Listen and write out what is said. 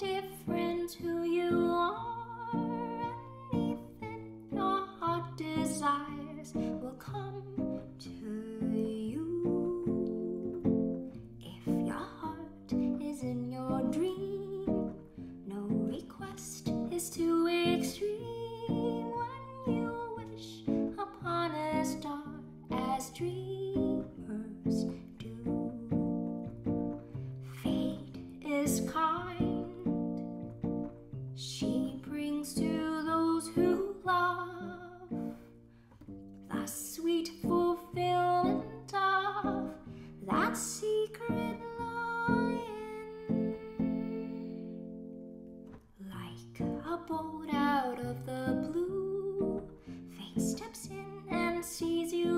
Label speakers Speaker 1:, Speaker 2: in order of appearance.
Speaker 1: different who you are. Anything your heart desires will come to you. If your heart is in your dream, no request is too extreme. When you wish upon a star as dreamers do, fate is kind. She brings to those who love the sweet fulfillment of that secret longing. Like a bolt out of the blue, fate steps in and sees you